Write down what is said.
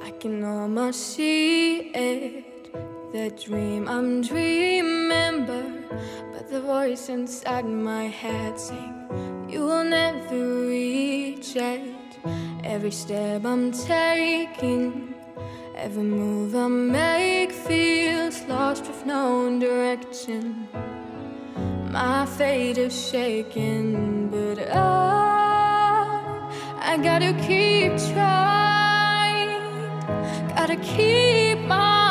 I can almost see it, the dream I'm dreaming, but the voice inside my head saying you will never reach it. Every step I'm taking, every move I make feels lost with no direction. My fate is shaken, but I gotta keep trying, gotta keep on.